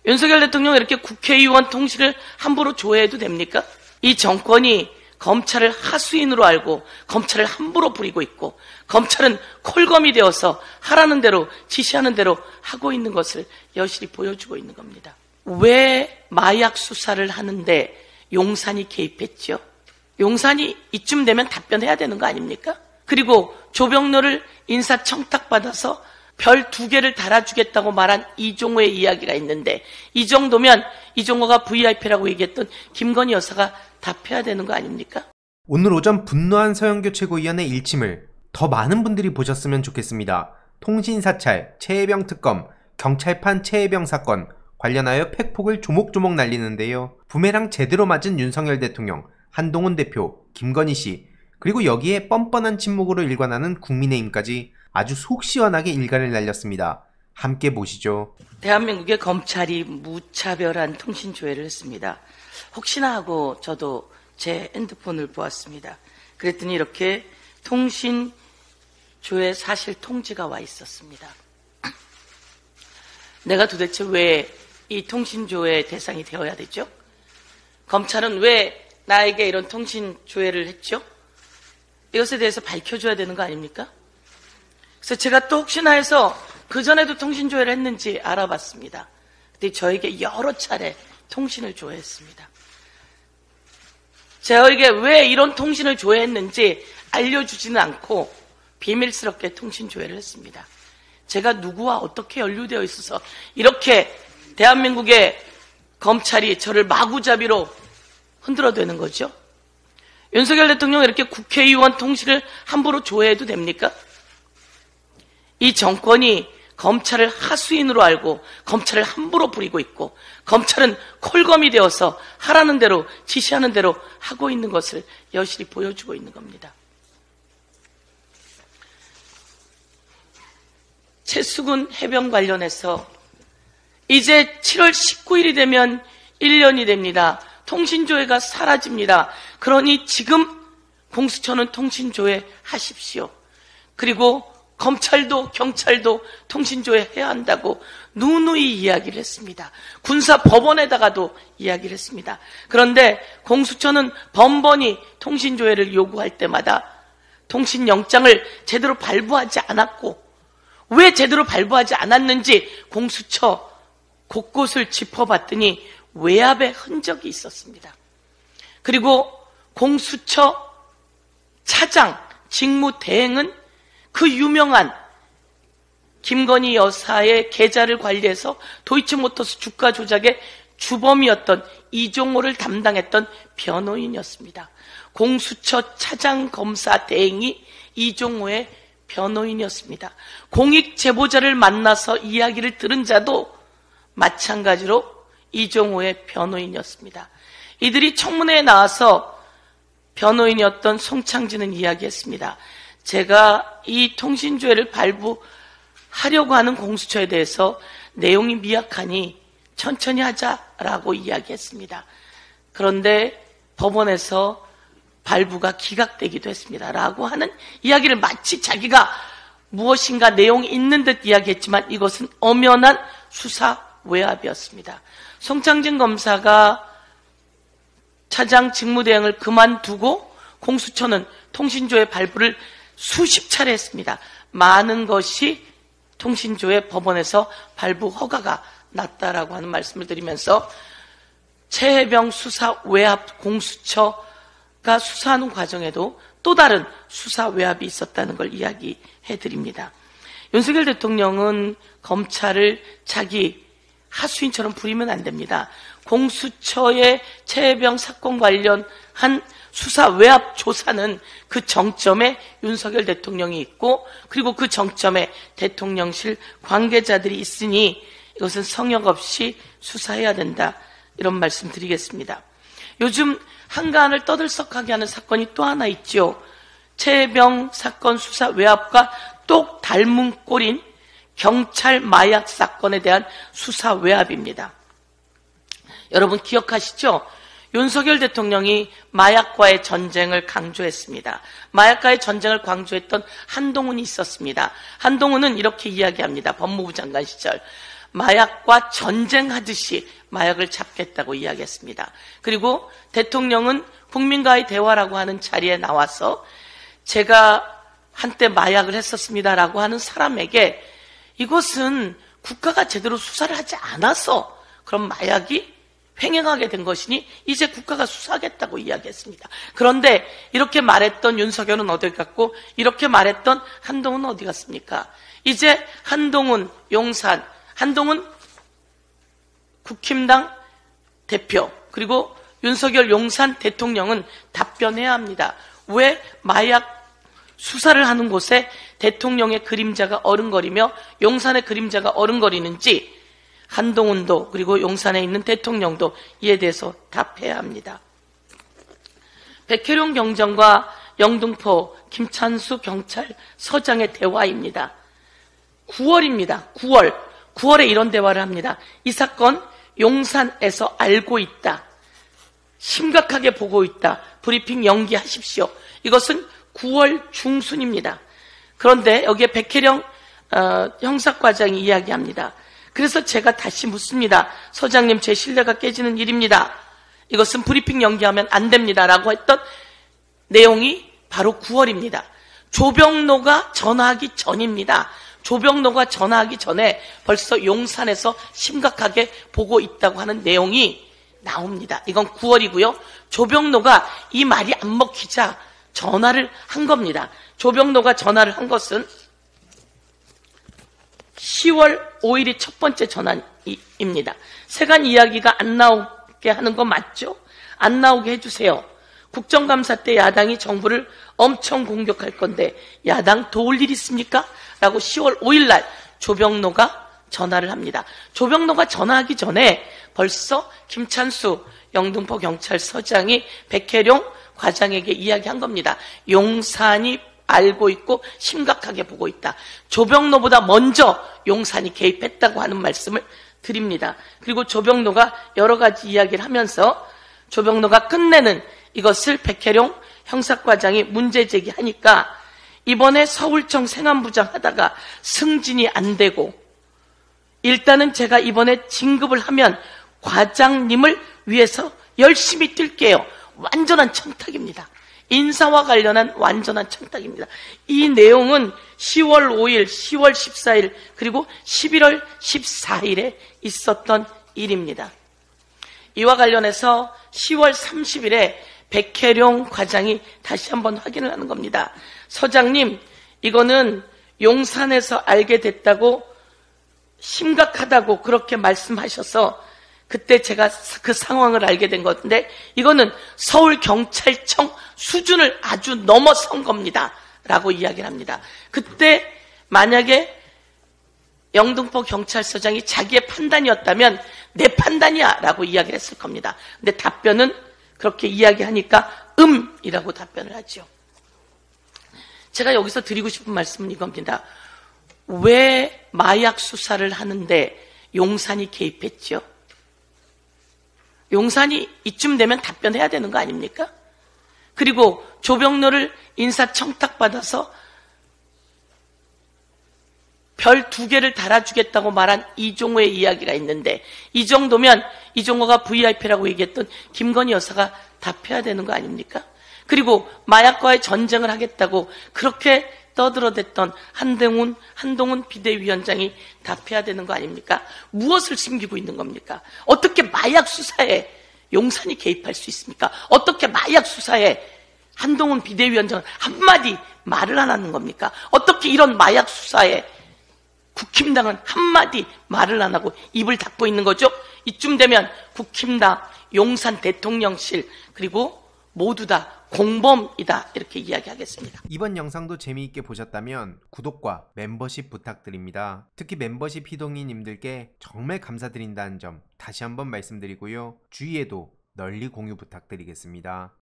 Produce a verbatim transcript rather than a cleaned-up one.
윤석열 대통령 이렇게 국회의원 통신을 함부로 조회해도 됩니까? 이 정권이 검찰을 하수인으로 알고 검찰을 함부로 부리고 있고 검찰은 콜검이 되어서 하라는 대로 지시하는 대로 하고 있는 것을 여실히 보여주고 있는 겁니다. 왜 마약 수사를 하는데 용산이 개입했죠? 용산이 이쯤 되면 답변해야 되는 거 아닙니까? 그리고 조병로를 인사청탁받아서 별 두 개를 달아주겠다고 말한 이종호의 이야기가 있는데 이 정도면 이종호가 브이아이피라고 얘기했던 김건희 여사가 답해야 되는 거 아닙니까? 오늘 오전 분노한 서영교 최고위원의 일침을 더 많은 분들이 보셨으면 좋겠습니다. 통신사찰, 최혜병 특검, 경찰판 최혜병 사건 관련하여 팩폭을 조목조목 날리는데요. 부메랑 제대로 맞은 윤석열 대통령, 한동훈 대표, 김건희 씨, 그리고 여기에 뻔뻔한 침묵으로 일관하는 국민의힘까지 아주 속 시원하게 일간을 날렸습니다. 함께 보시죠. 대한민국의 검찰이 무차별한 통신 조회를 했습니다. 혹시나 하고 저도 제 핸드폰을 보았습니다. 그랬더니 이렇게 통신 조회 사실 통지가 와 있었습니다. 내가 도대체 왜 이 통신 조회 대상이 되어야 되죠? 검찰은 왜 나에게 이런 통신 조회를 했죠? 이것에 대해서 밝혀줘야 되는 거 아닙니까? 그래서 제가 또 혹시나 해서 그전에도 통신 조회를 했는지 알아봤습니다. 근데 저에게 여러 차례 통신을 조회했습니다. 저에게 왜 이런 통신을 조회했는지 알려주지는 않고 비밀스럽게 통신 조회를 했습니다. 제가 누구와 어떻게 연루되어 있어서 이렇게 대한민국의 검찰이 저를 마구잡이로 흔들어대는 거죠? 윤석열 대통령 이렇게 국회의원 통신을 함부로 조회해도 됩니까? 이 정권이 검찰을 하수인으로 알고 검찰을 함부로 부리고 있고 검찰은 콜검이 되어서 하라는 대로 지시하는 대로 하고 있는 것을 여실히 보여주고 있는 겁니다. 최수근 해병 관련해서 이제 칠월 십구일이 되면 일 년이 됩니다. 통신조회가 사라집니다. 그러니 지금 공수처는 통신조회 하십시오. 그리고 검찰도 경찰도 통신조회 해야 한다고 누누이 이야기를 했습니다. 군사법원에다가도 이야기를 했습니다. 그런데 공수처는 번번이 통신조회를 요구할 때마다 통신영장을 제대로 발부하지 않았고 왜 제대로 발부하지 않았는지 공수처 곳곳을 짚어봤더니 외압의 흔적이 있었습니다. 그리고 공수처 차장 직무대행은 그 유명한 김건희 여사의 계좌를 관리해서 도이치모터스 주가 조작의 주범이었던 이종호를 담당했던 변호인이었습니다. 공수처 차장 검사 대행이 이종호의 변호인이었습니다. 공익 제보자를 만나서 이야기를 들은 자도 마찬가지로 이종호의 변호인이었습니다. 이들이 청문회에 나와서 변호인이었던 송창진은 이야기했습니다. 제가 이 통신조회를 발부하려고 하는 공수처에 대해서 내용이 미약하니 천천히 하자라고 이야기했습니다. 그런데 법원에서 발부가 기각되기도 했습니다. 라고 하는 이야기를 마치 자기가 무엇인가 내용이 있는 듯 이야기했지만 이것은 엄연한 수사 외압이었습니다. 송창진 검사가 차장 직무대행을 그만두고 공수처는 통신조회 발부를 수십 차례 했습니다. 많은 것이 통신조회 법원에서 발부 허가가 났다라고 하는 말씀을 드리면서 최혜병 수사 외압 공수처가 수사하는 과정에도 또 다른 수사 외압이 있었다는 걸 이야기해 드립니다. 윤석열 대통령은 검찰을 자기 하수인처럼 부리면 안 됩니다. 공수처의 최혜병 사건 관련한 수사 외압 조사는 그 정점에 윤석열 대통령이 있고 그리고 그 정점에 대통령실 관계자들이 있으니 이것은 성역 없이 수사해야 된다. 이런 말씀 드리겠습니다. 요즘 한간을 떠들썩하게 하는 사건이 또 하나 있죠. 최혜병 사건 수사 외압과 똑 닮은 꼴인 경찰 마약 사건에 대한 수사 외압입니다. 여러분 기억하시죠? 윤석열 대통령이 마약과의 전쟁을 강조했습니다. 마약과의 전쟁을 강조했던 한동훈이 있었습니다. 한동훈은 이렇게 이야기합니다. 법무부 장관 시절. 마약과 전쟁하듯이 마약을 잡겠다고 이야기했습니다. 그리고 대통령은 국민과의 대화라고 하는 자리에 나와서 제가 한때 마약을 했었습니다라고 하는 사람에게 이것은 국가가 제대로 수사를 하지 않아서 그런 마약이 횡행하게 된 것이니 이제 국가가 수사하겠다고 이야기했습니다. 그런데 이렇게 말했던 윤석열은 어딜 갔고 이렇게 말했던 한동훈은 어디 갔습니까? 이제 한동훈 용산, 한동훈 국힘당 대표 그리고 윤석열 용산 대통령은 답변해야 합니다. 왜 마약 수사를 하는 곳에 대통령의 그림자가 어른거리며 용산의 그림자가 어른거리는지 한동훈도 그리고 용산에 있는 대통령도 이에 대해서 답해야 합니다. 백혜룡 경정과 영등포 김찬수 경찰서장의 대화입니다. 구월입니다. 구월. 구월에 이런 대화를 합니다. 이 사건 용산에서 알고 있다. 심각하게 보고 있다. 브리핑 연기하십시오. 이것은 구월 중순입니다. 그런데 여기에 백혜령 어, 형사과장이 이야기합니다. 그래서 제가 다시 묻습니다. 서장님, 제 신뢰가 깨지는 일입니다. 이것은 브리핑 연기하면 안 됩니다. 라고 했던 내용이 바로 구월입니다. 조병로가 전화하기 전입니다. 조병로가 전화하기 전에 벌써 용산에서 심각하게 보고 있다고 하는 내용이 나옵니다. 이건 구월이고요. 조병로가 이 말이 안 먹히자 전화를 한 겁니다. 조병로가 전화를 한 것은 시월 오일이 첫 번째 전화입니다. 세간 이야기가 안 나오게 하는 거 맞죠? 안 나오게 해주세요. 국정감사 때 야당이 정부를 엄청 공격할 건데 야당 도울 일 있습니까? 라고 시월 오일 날 조병로가 전화를 합니다. 조병로가 전화하기 전에 벌써 김찬수 영등포 경찰서장이 백혜룡 과장에게 이야기한 겁니다. 용산이 알고 있고 심각하게 보고 있다. 조병로보다 먼저 용산이 개입했다고 하는 말씀을 드립니다. 그리고 조병로가 여러 가지 이야기를 하면서 조병로가 끝내는 이것을 백혜룡 형사과장이 문제 제기하니까 이번에 서울청 생안부장 하다가 승진이 안 되고 일단은 제가 이번에 진급을 하면 과장님을 위해서 열심히 뛸게요. 완전한 청탁입니다. 인사와 관련한 완전한 청탁입니다. 이 내용은 시월 오일, 시월 십사일 그리고 십일월 십사일에 있었던 일입니다. 이와 관련해서 시월 삼십일에 백혜룡 과장이 다시 한번 확인을 하는 겁니다. 서장님, 이거는 용산에서 알게 됐다고 심각하다고 그렇게 말씀하셔서 그때 제가 그 상황을 알게 된 건데 이거는 서울경찰청 수준을 아주 넘어선 겁니다. 라고 이야기를 합니다. 그때 만약에 영등포 경찰서장이 자기의 판단이었다면 내 판단이야 라고 이야기를 했을 겁니다. 근데 답변은 그렇게 이야기하니까 음이라고 답변을 하죠. 제가 여기서 드리고 싶은 말씀은 이겁니다. 왜 마약 수사를 하는데 용산이 개입했죠? 용산이 이쯤 되면 답변해야 되는 거 아닙니까? 그리고 조병로를 인사청탁받아서 별 두 개를 달아주겠다고 말한 이종호의 이야기가 있는데 이 정도면 이종호가 브이아이피라고 얘기했던 김건희 여사가 답해야 되는 거 아닙니까? 그리고 마약과의 전쟁을 하겠다고 그렇게 떠들어댔던 한동훈, 한동훈 비대위원장이 답해야 되는 거 아닙니까? 무엇을 숨기고 있는 겁니까? 어떻게 마약 수사에 용산이 개입할 수 있습니까? 어떻게 마약 수사에 한동훈 비대위원장은 한마디 말을 안 하는 겁니까? 어떻게 이런 마약 수사에 국힘당은 한마디 말을 안 하고 입을 닫고 있는 거죠? 이쯤 되면 국힘당, 용산 대통령실 그리고 모두 다 공범이다 이렇게 이야기하겠습니다. 이번 영상도 재미있게 보셨다면 구독과 멤버십 부탁드립니다. 특히 멤버십 희동이님들께 정말 감사드린다는 점 다시 한번 말씀드리고요. 주위에도 널리 공유 부탁드리겠습니다.